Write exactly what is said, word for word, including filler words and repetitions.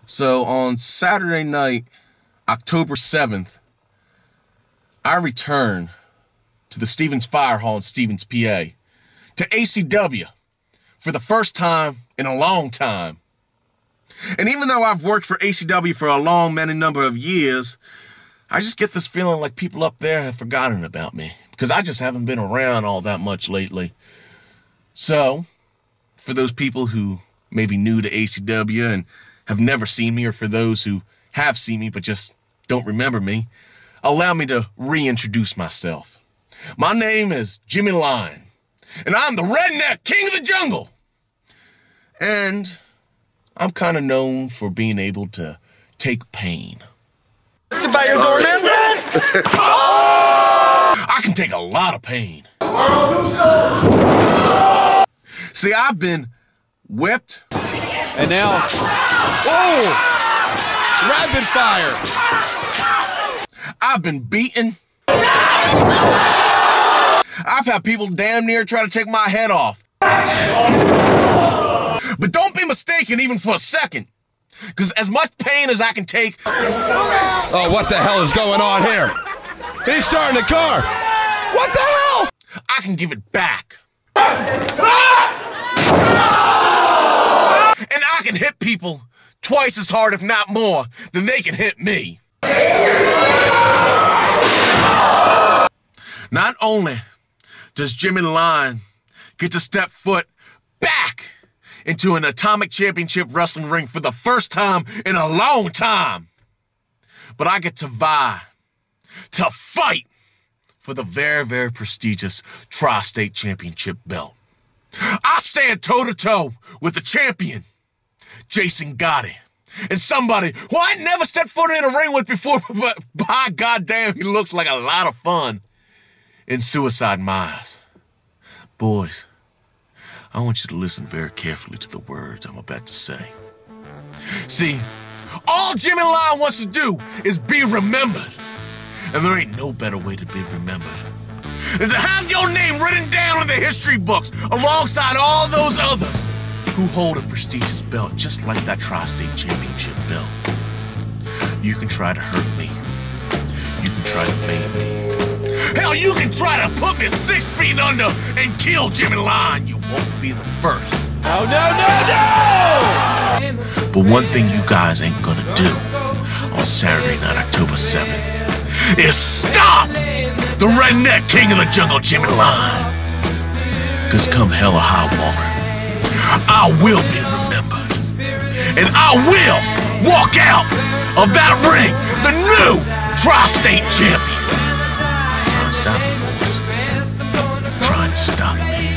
So on Saturday night, October seventh, I returned to the Stevens Firehall in Stevens, P A, to A C W for the first time in a long time. And even though I've worked for A C W for a long, many number of years, I just get this feeling like people up there have forgotten about me because I just haven't been around all that much lately. So, for those people who may be new to A C W and have never seen me, or for those who have seen me but just don't remember me, allow me to reintroduce myself. My name is Jimmy Lyon, and I'm the Redneck King of the Jungle. And I'm kind of known for being able to take pain. By your door, man. I can take a lot of pain. See, I've been whipped. And now, oh, rapid fire. I've been beaten. I've had people damn near try to take my head off. But don't be mistaken even for a second, because as much pain as I can take... Oh, what the hell is going on here? He's starting the car. What the hell? I can give it back. And I can hit people twice as hard, if not more, than they can hit me. Not only does Jimmy Lyon get to step foot back into an Atomic Championship wrestling ring for the first time in a long time, but I get to vie, to fight for the very, very prestigious Tri-State Championship belt. I stand toe-to-toe with the champion, Jason Gotti, and somebody who I never stepped foot in a ring with before, but by goddamn, he looks like a lot of fun in Suicide Myers. Boys, I want you to listen very carefully to the words I'm about to say. See, all Jimmy Lyon wants to do is be remembered. And there ain't no better way to be remembered than to have your name written down in the history books alongside all those others who hold a prestigious belt just like that Tri-State Championship belt. You can try to hurt me. You can try to maim me. Hell, you can try to put me six feet under and kill Jimmy Lyon. You won't be the first. Oh, no, no, no! But one thing you guys ain't gonna do on Saturday night, October seventh, is stop the Redneck King of the Jungle, Jimmy Lyon. Cause come hell or high water, I will be remembered. And I will walk out of that ring, the new Tri-State Champion. Try and stop me, boys. Try and stop me.